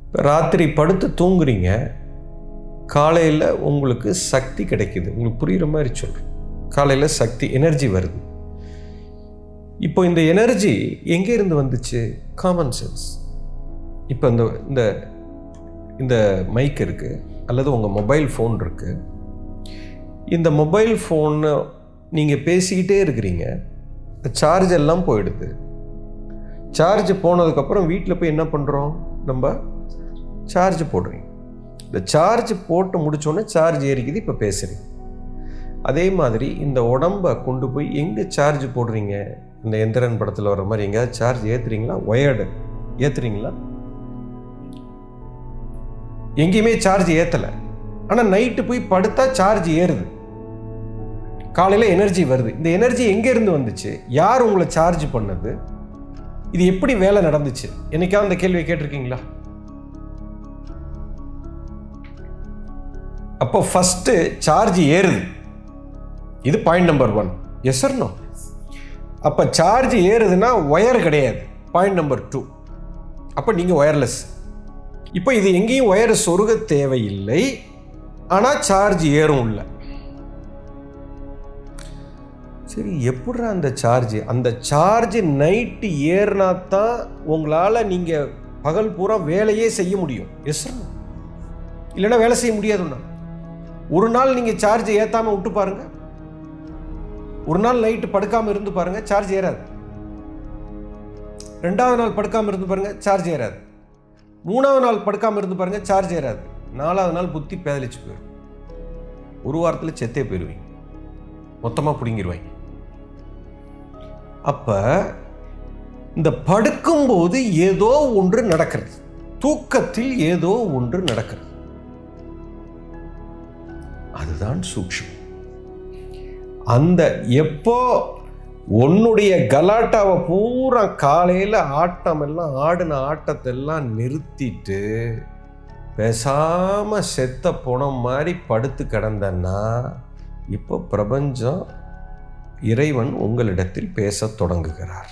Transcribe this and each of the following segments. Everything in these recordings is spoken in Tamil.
ராத்திரி படுத்து தூங்குறீங்க, காலையில் உங்களுக்கு சக்தி கிடைக்குது. உங்களுக்கு புரிகிற மாதிரி சொல்கிறேன். காலையில் சக்தி, எனர்ஜி வருது. இப்போ இந்த எனர்ஜி எங்கே இருந்து வந்துச்சு? Common sense. இப்போ இந்த இந்த மைக் இருக்குது, அல்லது உங்கள் மொபைல் ஃபோன் இருக்குது. இந்த மொபைல் ஃபோனை நீங்கள் பேசிக்கிட்டே இருக்கிறீங்க, சார்ஜ் எல்லாம் போயிடுது. சார்ஜ் போனதுக்கப்புறம் வீட்டில் போய் என்ன பண்ணுறோம்? நம்ம சார்ஜ் போடுறீங்க. இந்த சார்ஜ் போட்டு முடித்தோடனே சார்ஜ் ஏறிக்குது, இப்போ பேசுகிறீங்க. அதே மாதிரி இந்த உடம்பை கொண்டு போய் எங்கே சார்ஜ் போடுறீங்க? இந்த எந்திரன் படத்தில் வர மாதிரி எங்கேயாவது சார்ஜ் ஏற்றுறீங்களா? ஒயர்டு ஏற்றுறீங்களா? எங்கேயுமே சார்ஜ் ஏற்றலை. ஆனால் நைட்டு போய் படுத்தா சார்ஜ் ஏறுது, காலையில் எனர்ஜி வருது. இந்த எனர்ஜி எங்கேருந்து வந்துச்சு? யார் உங்களை சார்ஜ் பண்ணது? இது எப்படி வேலை நடந்துச்சு? என்னைக்காவது அந்த கேள்வியை கேட்டிருக்கீங்களா? அப்போ ஃபஸ்ட்டு சார்ஜ் ஏறுது. இது point number 1. Yes or no? அப்போ சார்ஜ் ஏறுதுன்னா ஒயர் கிடையாது. Point number 2. அப்போ நீங்கள் ஒயர்லெஸ். இப்போ இது எங்கேயும் ஒயர் சொருக தேவையில்லை, ஆனால் சார்ஜ் ஏறும் இல்லை. சரி, எப்படிற அந்த சார்ஜ் நைட்டு ஏறினா தான் உங்களால் நீங்கள் பகல் பூரா வேலையே செய்ய முடியும். Yes or no? இல்லைன்னா வேலை செய்ய முடியாதுன்னா ஒரு நாள் நீங்கள் சார்ஜ் ஏற்றாமல் விட்டு பாருங்க, ஒரு நாள் நைட்டு படுக்காமல் இருந்து பாருங்க, சார்ஜ் ஏறாது. 2வது நாள் படுக்காமல் இருந்து பாருங்க, சார்ஜ் ஏறாது. 3வது நாள் படுக்காமல் இருந்து பாருங்க, சார்ஜ் ஏறாது. 4வது நாள் புத்தி பேதலிச்சு போயிடும். ஒரு வாரத்தில் செத்தே போயிடுவீங்க, மொத்தமாக பிடுங்கிடுவாங்க. அப்ப இந்த படுக்கும்போது ஏதோ ஒன்று நடக்கிறது, தூக்கத்தில் ஏதோ ஒன்று நடக்கிறது. அதுதான் சூக்ஷ்மம். அந்த எப்போ உன்னுடைய கலாட்டாவை பூரா காலையில் ஆட்டம் எல்லாம் ஆடின ஆட்டத்தெல்லாம் நிறுத்திட்டு பேசாம செத்த போன மாதிரி படுத்து கிடந்தன்னா, இப்போ பிரபஞ்சம், இறைவன் உங்களிடத்தில் பேச தொடங்குகிறார்.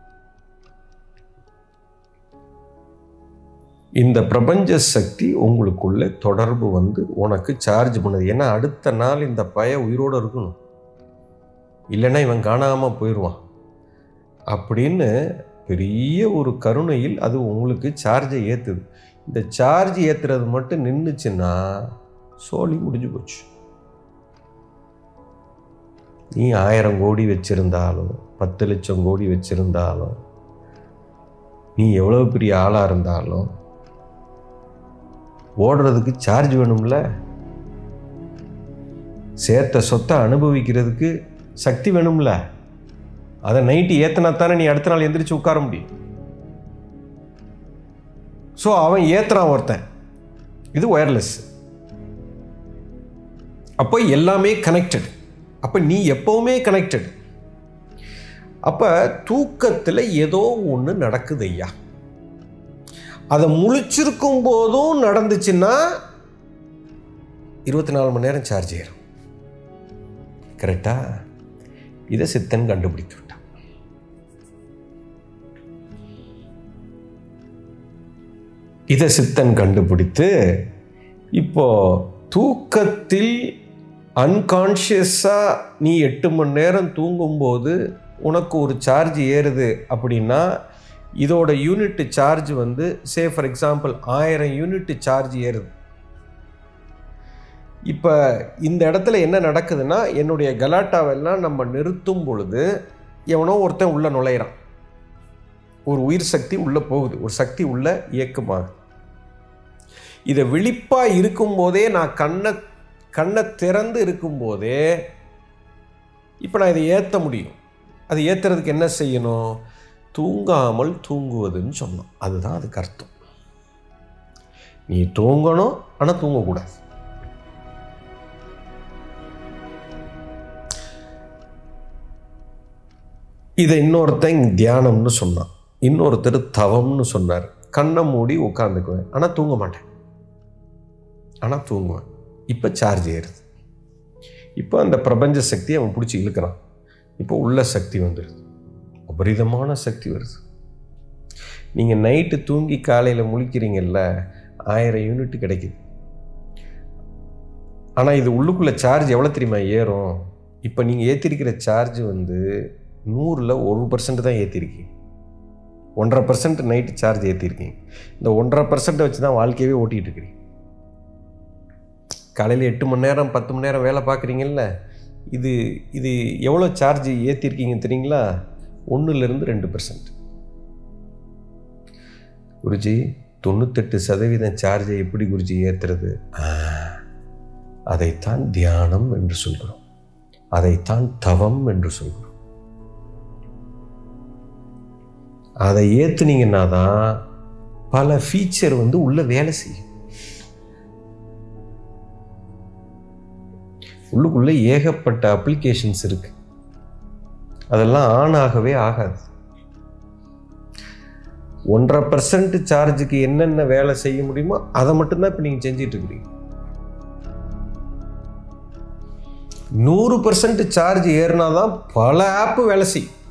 இந்த பிரபஞ்ச சக்தி உங்களுக்குள்ள தொடர்பு வந்து உனக்கு சார்ஜ் பண்ணுது. ஏன்னா அடுத்த நாள் இந்த பய உயிரோடு இருக்கணும், இல்லைன்னா இவன் காணாமல் போயிடுவான் அப்படின்னு பெரிய ஒரு கருணையில் அது உங்களுக்கு சார்ஜை ஏற்றுது. இந்த சார்ஜ் ஏற்றுறது மட்டும் நின்றுச்சுன்னா சோழி முடிஞ்சு போச்சு. நீ 1000 கோடி வச்சிருந்தாலும் 10 லட்சம் கோடி வச்சிருந்தாலும், நீ எவ்வளோ பெரிய ஆளாக இருந்தாலும் ஓடுறதுக்கு சார்ஜ் வேணும்ல. சேர்த்த சொத்தை அனுபவிக்கிறதுக்கு சக்தி வேணும்ல. அதை நைட்டு ஏற்றினாத்தானே நீ அடுத்த நாள் எந்திரிச்சு உட்கார முடியும். ஸோ அவன் ஏற்றுறான் ஒருத்தன், இது ஒயர்லெஸ். அப்போ எல்லாமே கனெக்டட். அப்போ நீ எப்பவுமே கனெக்டட். அப்போ தூக்கத்தில் ஏதோ ஒன்று நடக்குது ஐயா. அதை முழிச்சிருக்கும் போதும் நடந்துச்சுன்னா 24 மணி நேரம் சார்ஜ் ஏறும். கரெக்டா? இதை சித்தன் கண்டுபிடித்து விட்டான். இதை சித்தன் கண்டுபிடித்து இப்போ தூக்கத்தில் அன்கான்ஷியஸாக நீ 8 மணி நேரம் தூங்கும்போது உனக்கு ஒரு சார்ஜ் ஏறுது அப்படின்னா, இதோட யூனிட் சார்ஜ் வந்து say for example 1000 unit charge ஏறுது. இப்போ இந்த இடத்துல என்ன நடக்குதுன்னா, என்னுடைய கலாட்டாவெல்லாம் நம்ம நிறுத்தும் பொழுது எவனோ ஒருத்தன் உள்ள நுழையிறான். ஒரு உயிர் சக்தி உள்ளே போகுது, ஒரு சக்தி உள்ள இயக்கமாகுது. இதை விழிப்பாக இருக்கும்போதே, நான் கண்ணை திறந்து இருக்கும்போதே இப்போ நான் இதை ஏற்ற முடியும். அது ஏற்றுறதுக்கு என்ன செய்யணும்? தூங்காமல் தூங்குவதுன்னு சொன்னோம். அதுதான் அதுக்கு அர்த்தம். நீ தூங்கணும், ஆனால் தூங்கக்கூடாது. இதை இன்னொருத்தன் தியானம்னு சொன்னான், இன்னொருத்தர் தவம்னு சொன்னார். கண்ணை மூடி உட்காந்துக்குவேன், ஆனால் தூங்க மாட்டேன், ஆனால் தூங்குவேன். இப்போ சார்ஜ் ஏறுது. இப்போ அந்த பிரபஞ்ச சக்தி அவன் பிடிச்சி இழுக்கிறான். இப்போ உள்ள சக்தி வந்துடுது, அபரிதமான சக்தி வருது. நீங்கள் நைட்டு தூங்கி காலையில் முழிக்கிறீங்கல்ல, 1000 யூனிட் கிடைக்குது. ஆனால் இது உள்ளுக்குள்ளே சார்ஜ் எவ்வளோ தெரியுமா ஏறும்? இப்போ நீங்கள் ஏற்றிருக்கிற சார்ஜ் வந்து 100ல் 1% தான் ஏற்றிருக்கீங்க. 1.5% நைட்டு சார்ஜ் ஏற்றிருக்கீங்க. இந்த 1.5% வச்சு தான் வாழ்க்கையவே ஓட்டிகிட்டு இருக்கிறீங்க. காலையில் 8 மணி நேரம் 10 மணி நேரம் வேலை பார்க்குறீங்கல்ல, இது எவ்வளோ சார்ஜ் ஏற்றிருக்கீங்க தெரியுங்களா? 1-2%. குருஜி 98% சார்ஜை எப்படி குருஜி ஏற்றுறது? அதைத்தான் தியானம் என்று சொல்கிறோம், அதைத்தான் தவம் என்று சொல்கிறோம். அதை ஏற்றுனீங்கன்னா தான் பல ஃபீச்சர் வந்து உள்ள வேலை செய்யும். உள்ளுக்குள்ளே ஏகப்பட்ட அப்ளிகேஷன்ஸ் இருக்கு, அதெல்லாம் ஆன் ஆகவே ஆகாது. 1.5% சார்ஜுக்கு என்னென்ன வேலை செய்ய முடியுமோ அதை மட்டும்தான் இப்போ நீங்கள் செஞ்சிட்டு இருக்கிறீங்க. 100% சார்ஜ் ஏறினாதான் பல ஆப்பு வேலை செய்யும்.